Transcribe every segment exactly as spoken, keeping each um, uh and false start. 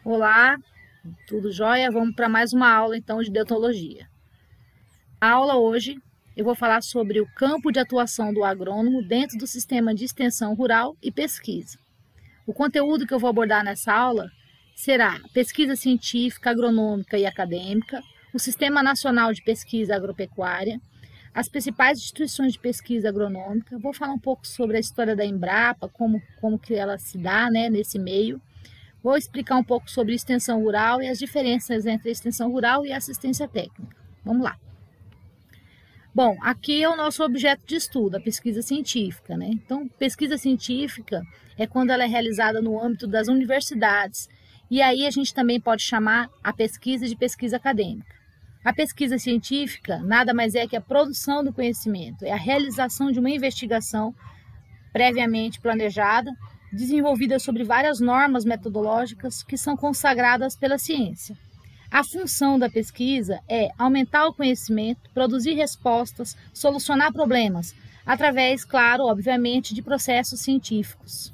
Olá, tudo jóia? Vamos para mais uma aula então de dendrologia. A aula hoje eu vou falar sobre o campo de atuação do agrônomo dentro do sistema de extensão rural e pesquisa. O conteúdo que eu vou abordar nessa aula será pesquisa científica, agronômica e acadêmica, o Sistema Nacional de Pesquisa Agropecuária, as principais instituições de pesquisa agronômica. Vou falar um pouco sobre a história da Embrapa, como, como que ela se dá, né, nesse meio. Vou explicar um pouco sobre extensão rural e as diferenças entre a extensão rural e a assistência técnica. Vamos lá. Bom, aqui é o nosso objeto de estudo, a pesquisa científica, né? Então, pesquisa científica é quando ela é realizada no âmbito das universidades, e aí a gente também pode chamar a pesquisa de pesquisa acadêmica. A pesquisa científica nada mais é que a produção do conhecimento, é a realização de uma investigação previamente planejada, desenvolvida sobre várias normas metodológicas que são consagradas pela ciência. A função da pesquisa é aumentar o conhecimento, produzir respostas, solucionar problemas, através, claro, obviamente, de processos científicos.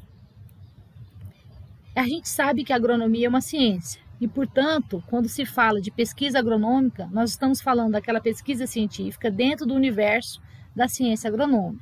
A gente sabe que a agronomia é uma ciência e, portanto, quando se fala de pesquisa agronômica, nós estamos falando daquela pesquisa científica dentro do universo da ciência agronômica.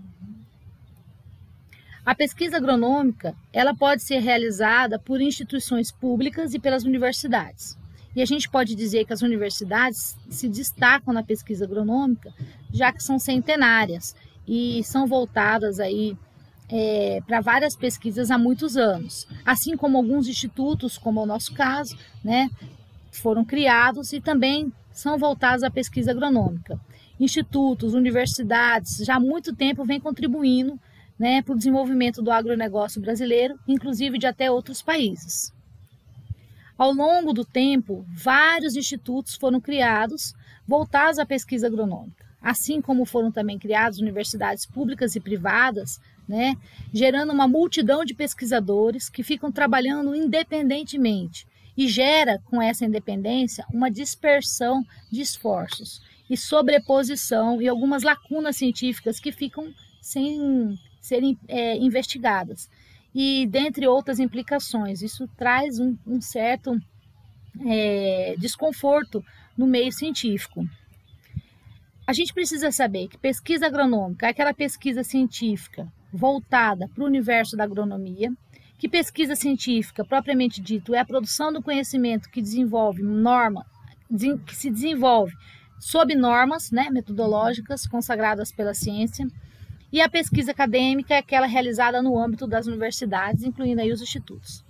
A pesquisa agronômica, ela pode ser realizada por instituições públicas e pelas universidades. E a gente pode dizer que as universidades se destacam na pesquisa agronômica, já que são centenárias e são voltadas aí é, para várias pesquisas há muitos anos. Assim como alguns institutos, como é o nosso caso, né, foram criados e também são voltados à pesquisa agronômica. Institutos, universidades, já há muito tempo vêm contribuindo, né, para o desenvolvimento do agronegócio brasileiro, inclusive de até outros países. Ao longo do tempo, vários institutos foram criados voltados à pesquisa agronômica, assim como foram também criadas universidades públicas e privadas, né, gerando uma multidão de pesquisadores que ficam trabalhando independentemente e gera, com essa independência, uma dispersão de esforços e sobreposição e algumas lacunas científicas que ficam sem serem é, investigadas. E dentre outras implicações, isso traz um, um certo é, desconforto no meio científico. A gente precisa saber que pesquisa agronômica é aquela pesquisa científica voltada para o universo da agronomia, que pesquisa científica, propriamente dito, é a produção do conhecimento que desenvolve norma, que se desenvolve sob normas, né, metodológicas consagradas pela ciência. E a pesquisa acadêmica é aquela realizada no âmbito das universidades, incluindo aí os institutos.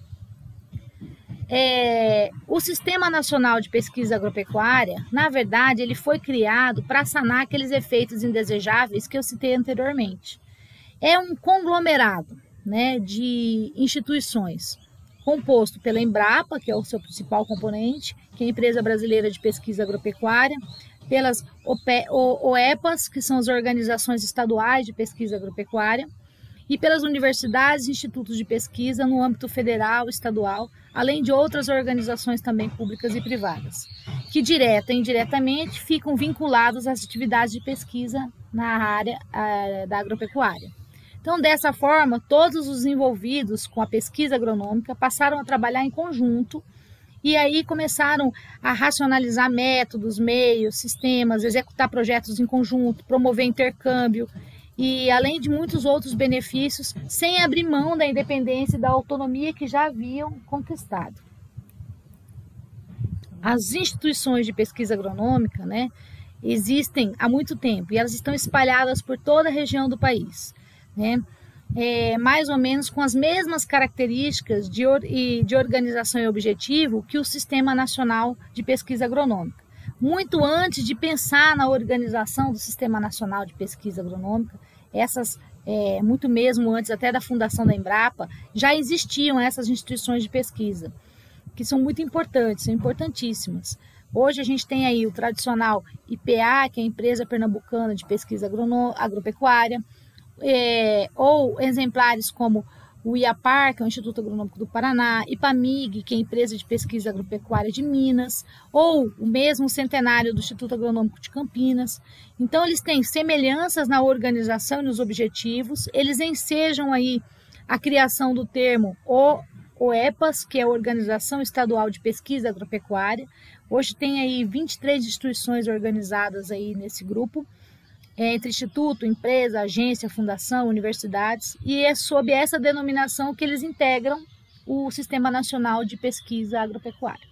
É, o Sistema Nacional de Pesquisa Agropecuária, na verdade, ele foi criado para sanar aqueles efeitos indesejáveis que eu citei anteriormente. É um conglomerado, né, de instituições, composto pela Embrapa, que é o seu principal componente, que é a Empresa Brasileira de Pesquisa Agropecuária, pelas O E P As, que são as organizações estaduais de pesquisa agropecuária, e pelas universidades e institutos de pesquisa no âmbito federal, estadual, além de outras organizações também públicas e privadas, que direta e indiretamente ficam vinculados às atividades de pesquisa na área a, da agropecuária. Então, dessa forma, todos os envolvidos com a pesquisa agronômica passaram a trabalhar em conjunto. E aí começaram a racionalizar métodos, meios, sistemas, executar projetos em conjunto, promover intercâmbio e além de muitos outros benefícios, sem abrir mão da independência e da autonomia que já haviam conquistado. As instituições de pesquisa agronômica, né, existem há muito tempo e elas estão espalhadas por toda a região do país, né? É, mais ou menos com as mesmas características de, or, de organização e objetivo que o Sistema Nacional de Pesquisa Agronômica. Muito antes de pensar na organização do Sistema Nacional de Pesquisa Agronômica, essas, é, muito mesmo antes até da fundação da Embrapa, já existiam essas instituições de pesquisa, que são muito importantes, são importantíssimas. Hoje a gente tem aí o tradicional I P A, que é a Empresa Pernambucana de Pesquisa Agropecuária, É, ou exemplares como o IAPAR, que é o Instituto Agronômico do Paraná, IPAMIG, que é a Empresa de Pesquisa Agropecuária de Minas, ou o mesmo centenário do Instituto Agronômico de Campinas. Então, eles têm semelhanças na organização e nos objetivos, eles ensejam aí a criação do termo o OEPAS, que é a Organização Estadual de Pesquisa Agropecuária. Hoje tem aí vinte e três instituições organizadas aí nesse grupo, é, entre instituto, empresa, agência, fundação, universidades, e é sob essa denominação que eles integram o Sistema Nacional de Pesquisa Agropecuária.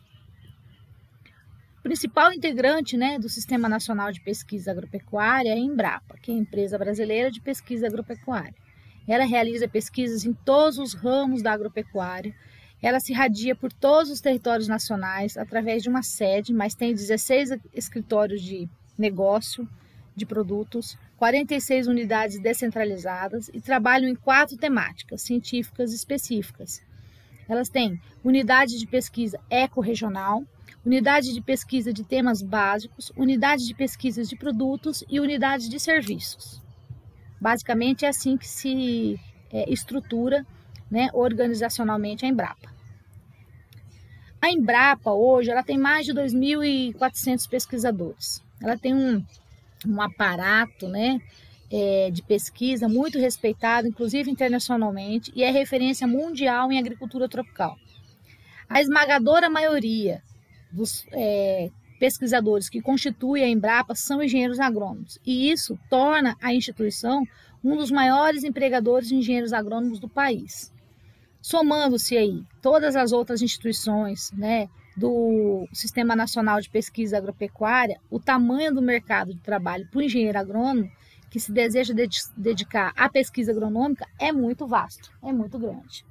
O principal integrante, né, do Sistema Nacional de Pesquisa Agropecuária é a Embrapa, que é a Empresa Brasileira de Pesquisa Agropecuária. Ela realiza pesquisas em todos os ramos da agropecuária. Ela se irradia por todos os territórios nacionais através de uma sede, mas tem dezesseis escritórios de negócio de produtos, quarenta e seis unidades descentralizadas e trabalham em quatro temáticas científicas específicas. Elas têm unidade de pesquisa ecorregional, unidade de pesquisa de temas básicos, unidade de pesquisa de produtos e unidade de serviços. Basicamente é assim que se é, estrutura, né, organizacionalmente a Embrapa. A Embrapa hoje ela tem mais de dois mil e quatrocentos pesquisadores. Ela tem um, um aparato, né, é, de pesquisa muito respeitado, inclusive internacionalmente, e é referência mundial em agricultura tropical. A esmagadora maioria dos é, pesquisadores que constituem a Embrapa são engenheiros agrônomos, e isso torna a instituição um dos maiores empregadores de engenheiros agrônomos do país. Somando-se aí todas as outras instituições, né, do Sistema Nacional de Pesquisa Agropecuária, o tamanho do mercado de trabalho para o engenheiro agrônomo que se deseja dedicar à pesquisa agronômica é muito vasto, é muito grande.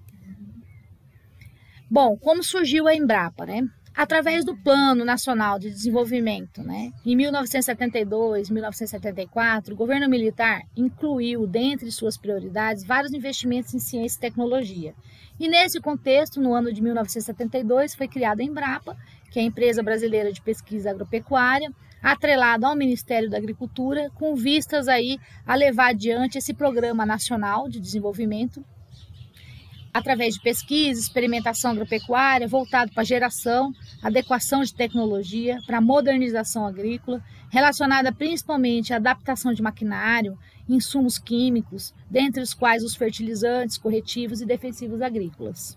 Bom, como surgiu a Embrapa, né? Através do Plano Nacional de Desenvolvimento, né? Em mil novecentos e setenta e dois, mil novecentos e setenta e quatro, o governo militar incluiu, dentre suas prioridades, vários investimentos em ciência e tecnologia. E nesse contexto, no ano de mil novecentos e setenta e dois, foi criada a Embrapa, que é a Empresa Brasileira de Pesquisa Agropecuária, atrelada ao Ministério da Agricultura, com vistas aí a levar adiante esse Programa Nacional de Desenvolvimento, através de pesquisa, experimentação agropecuária, voltado para geração, adequação de tecnologia, para modernização agrícola, relacionada principalmente à adaptação de maquinário, insumos químicos, dentre os quais os fertilizantes, corretivos e defensivos agrícolas.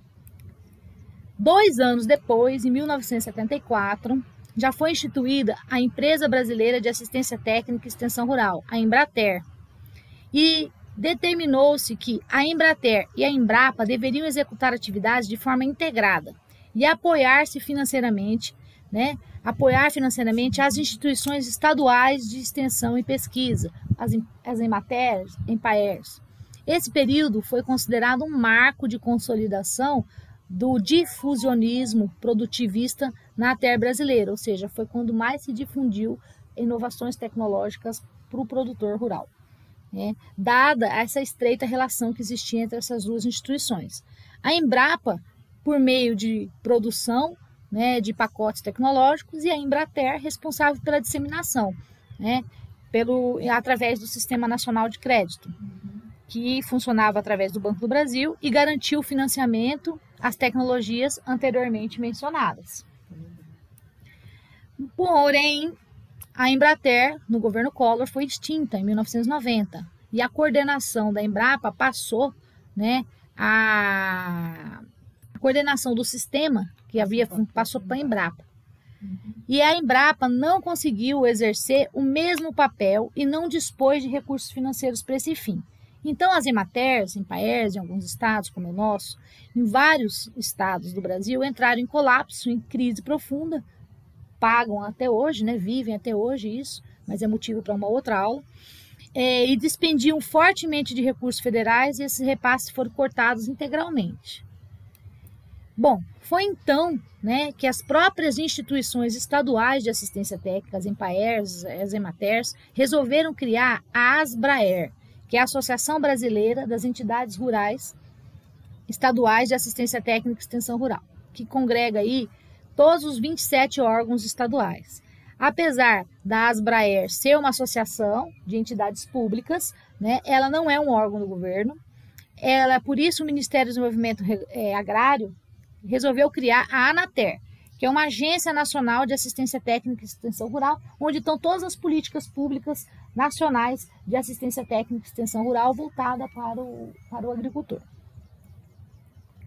Dois anos depois, em mil novecentos e setenta e quatro, já foi instituída a Empresa Brasileira de Assistência Técnica e Extensão Rural, a Embrater, e determinou-se que a Embrater e a Embrapa deveriam executar atividades de forma integrada e apoiar-se financeiramente, né, apoiar financeiramente as instituições estaduais de extensão e pesquisa, as, as Ematers, Empaers. Esse período foi considerado um marco de consolidação do difusionismo produtivista na terra brasileira, ou seja, foi quando mais se difundiu inovações tecnológicas para o produtor rural. É, dada essa estreita relação que existia entre essas duas instituições. A Embrapa, por meio de produção, né, de pacotes tecnológicos, e a Embrater, responsável pela disseminação, né, pelo, através do Sistema Nacional de Crédito, que funcionava através do Banco do Brasil e garantiu o financiamento às tecnologias anteriormente mencionadas. Porém, a Embrater, no governo Collor, foi extinta em mil novecentos e noventa e a coordenação da Embrapa passou, né, a, a coordenação do sistema que havia passou para a Embrapa. E a Embrapa não conseguiu exercer o mesmo papel e não dispôs de recursos financeiros para esse fim. Então, as Ematers, Empaers, em alguns estados, como o nosso, em vários estados do Brasil, entraram em colapso, em crise profunda, pagam até hoje, né, vivem até hoje isso, mas é motivo para uma outra aula, é, e despendiam fortemente de recursos federais e esses repasses foram cortados integralmente. Bom, foi então, né, que as próprias instituições estaduais de assistência técnica, as Empaers, as Ematers, resolveram criar a ASBRAER, que é a Associação Brasileira das Entidades Rurais Estaduais de Assistência Técnica e Extensão Rural, que congrega aí todos os vinte e sete órgãos estaduais. Apesar da ASBRAER ser uma associação de entidades públicas, né, ela não é um órgão do governo. Ela, por isso, o Ministério do Desenvolvimento é, Agrário resolveu criar a ANATER, que é uma agência nacional de assistência técnica e extensão rural, onde estão todas as políticas públicas nacionais de assistência técnica e extensão rural voltada para o, para o agricultor.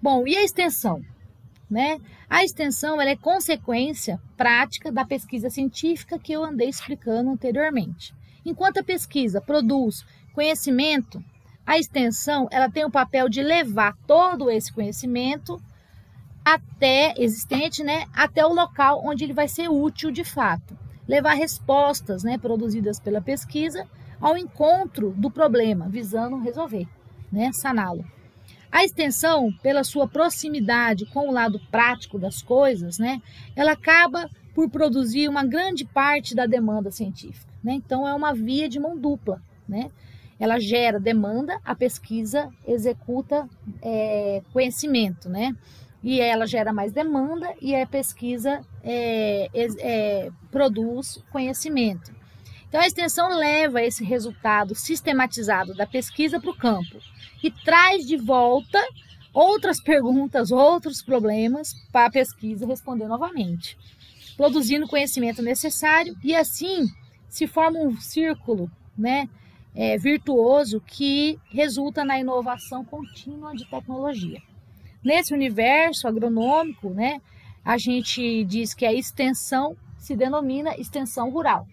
Bom, e a extensão? Né? A extensão ela é consequência prática da pesquisa científica que eu andei explicando anteriormente. Enquanto a pesquisa produz conhecimento, a extensão ela tem o papel de levar todo esse conhecimento até existente, né, até o local onde ele vai ser útil de fato. Levar respostas, né, produzidas pela pesquisa ao encontro do problema, visando resolver, né, saná-lo. A extensão, pela sua proximidade com o lado prático das coisas, né, ela acaba por produzir uma grande parte da demanda científica. Né? Então, é uma via de mão dupla. Né? Ela gera demanda, a pesquisa executa é, conhecimento. Né? E ela gera mais demanda e a pesquisa é, é, produz conhecimento. Então, a extensão leva esse resultado sistematizado da pesquisa para o campo e traz de volta outras perguntas, outros problemas para a pesquisa responder novamente, produzindo o conhecimento necessário e assim se forma um círculo, né, é, virtuoso que resulta na inovação contínua de tecnologia. Nesse universo agronômico, né, a gente diz que a extensão se denomina extensão rural.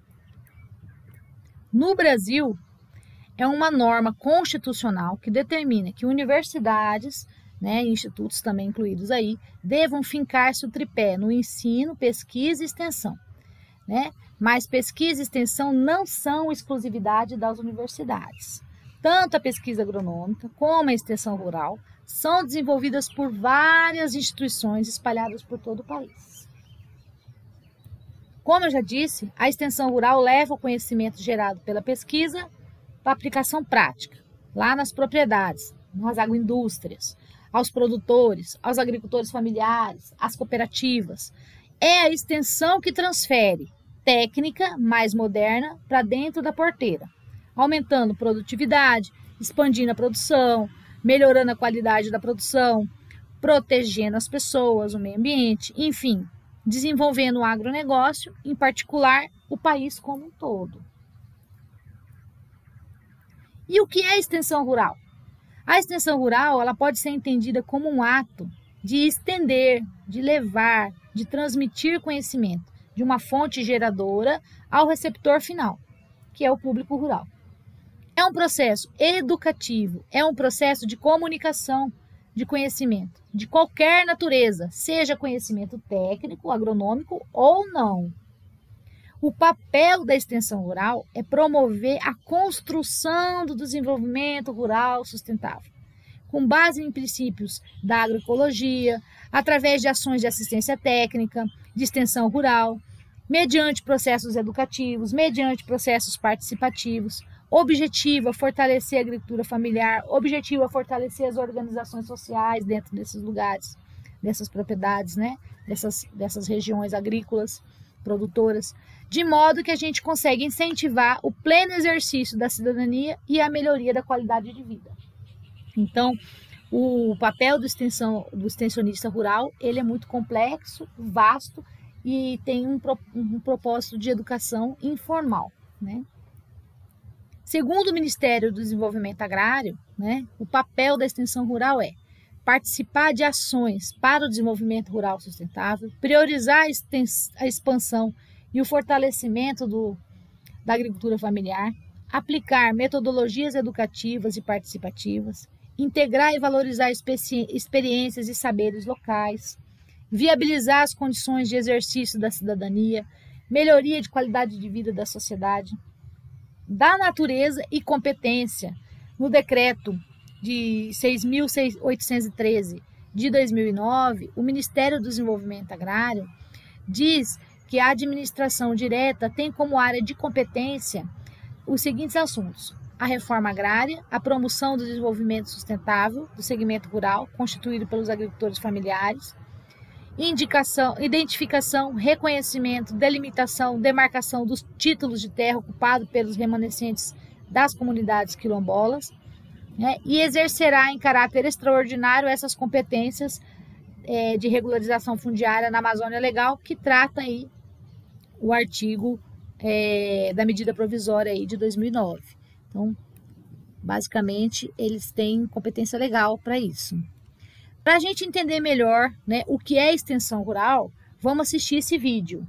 No Brasil, é uma norma constitucional que determina que universidades, né, institutos também incluídos aí, devam fincar-se o tripé no ensino, pesquisa e extensão. Né? Mas pesquisa e extensão não são exclusividade das universidades. Tanto a pesquisa agronômica como a extensão rural são desenvolvidas por várias instituições espalhadas por todo o país. Como eu já disse, a extensão rural leva o conhecimento gerado pela pesquisa para aplicação prática, lá nas propriedades, nas agroindústrias, aos produtores, aos agricultores familiares, às cooperativas. É a extensão que transfere técnica mais moderna para dentro da porteira, aumentando produtividade, expandindo a produção, melhorando a qualidade da produção, protegendo as pessoas, o meio ambiente, enfim, desenvolvendo o agronegócio, em particular o país como um todo. E o que é extensão rural? A extensão rural ela pode ser entendida como um ato de estender, de levar, de transmitir conhecimento de uma fonte geradora ao receptor final, que é o público rural. É um processo educativo, é um processo de comunicação de conhecimento, de qualquer natureza, seja conhecimento técnico, agronômico ou não. O papel da extensão rural é promover a construção do desenvolvimento rural sustentável, com base em princípios da agroecologia, através de ações de assistência técnica, de extensão rural, mediante processos educativos, mediante processos participativos. Objetivo é fortalecer a agricultura familiar, objetivo é fortalecer as organizações sociais dentro desses lugares, dessas propriedades, né? dessas, dessas regiões agrícolas, produtoras, de modo que a gente consegue incentivar o pleno exercício da cidadania e a melhoria da qualidade de vida. Então, o papel do, extensão, do extensionista rural, ele é muito complexo, vasto e tem um, um propósito de educação informal, né? Segundo o Ministério do Desenvolvimento Agrário, né, o papel da extensão rural é participar de ações para o desenvolvimento rural sustentável, priorizar a expansão e o fortalecimento do, da agricultura familiar, aplicar metodologias educativas e participativas, integrar e valorizar experiências e saberes locais, viabilizar as condições de exercício da cidadania, melhoria de qualidade de vida da sociedade, da natureza e competência. No decreto de seis mil oitocentos e treze de dois mil e nove, o Ministério do Desenvolvimento Agrário diz que a administração direta tem como área de competência os seguintes assuntos: a reforma agrária, a promoção do desenvolvimento sustentável do segmento rural, constituído pelos agricultores familiares, indicação, identificação, reconhecimento, delimitação, demarcação dos títulos de terra ocupados pelos remanescentes das comunidades quilombolas, né, e exercerá em caráter extraordinário essas competências é, de regularização fundiária na Amazônia Legal, que trata aí o artigo é, da medida provisória aí de dois mil e nove. Então, basicamente, eles têm competência legal para isso. Para a gente entender melhor, né, o que é extensão rural, vamos assistir esse vídeo.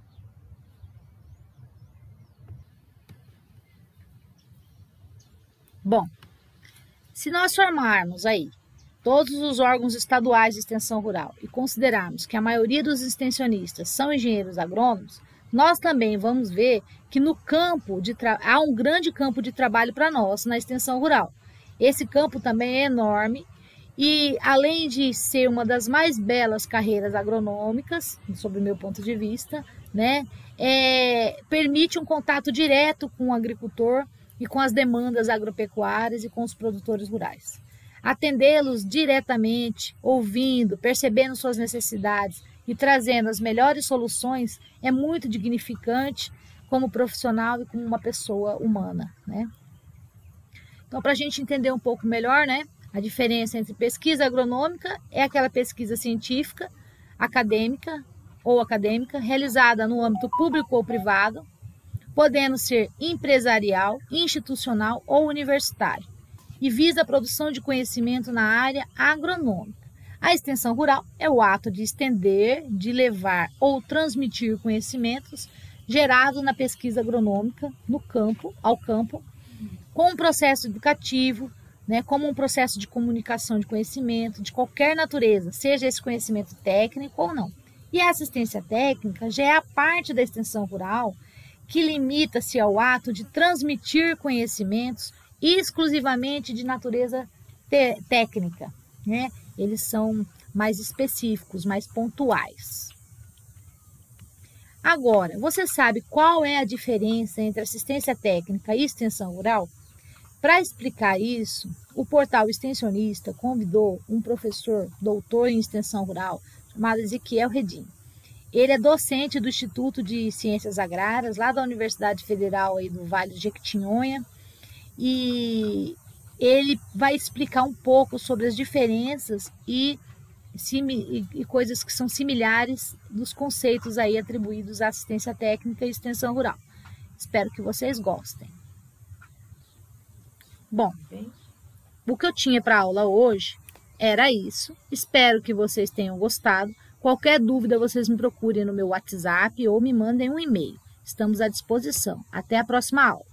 Bom, se nós formarmos aí todos os órgãos estaduais de extensão rural e considerarmos que a maioria dos extensionistas são engenheiros agrônomos, nós também vamos ver que no campo de tra... há um grande campo de trabalho para nós na extensão rural. Esse campo também é enorme e, além de ser uma das mais belas carreiras agronômicas, sob o meu ponto de vista, né, é... permite um contato direto com o agricultor e com as demandas agropecuárias e com os produtores rurais. Atendê-los diretamente, ouvindo, percebendo suas necessidades e trazendo as melhores soluções é muito dignificante como profissional e como uma pessoa humana, né? Então, para a gente entender um pouco melhor, né, a diferença entre pesquisa agronômica é aquela pesquisa científica, acadêmica ou acadêmica, realizada no âmbito público ou privado, podendo ser empresarial, institucional ou universitário, e visa a produção de conhecimento na área agronômica. A extensão rural é o ato de estender, de levar ou transmitir conhecimentos gerados na pesquisa agronômica no campo, ao campo, com um processo educativo, né, como um processo de comunicação de conhecimento de qualquer natureza, seja esse conhecimento técnico ou não. E a assistência técnica já é a parte da extensão rural que limita-se ao ato de transmitir conhecimentos exclusivamente de natureza técnica, né? Eles são mais específicos, mais pontuais. Agora, você sabe qual é a diferença entre assistência técnica e extensão rural? Para explicar isso, o portal Extensionista convidou um professor doutor em extensão rural chamado Ezequiel Redim. Ele é docente do Instituto de Ciências Agrárias, lá da Universidade Federal aí do Vale de Jequitinhonha, e ele vai explicar um pouco sobre as diferenças e, e, e coisas que são similares dos conceitos aí atribuídos à assistência técnica e extensão rural. Espero que vocês gostem. Bom, o que eu tinha para a aula hoje era isso. Espero que vocês tenham gostado. Qualquer dúvida, vocês me procurem no meu WhatsApp ou me mandem um e-mail. Estamos à disposição. Até a próxima aula.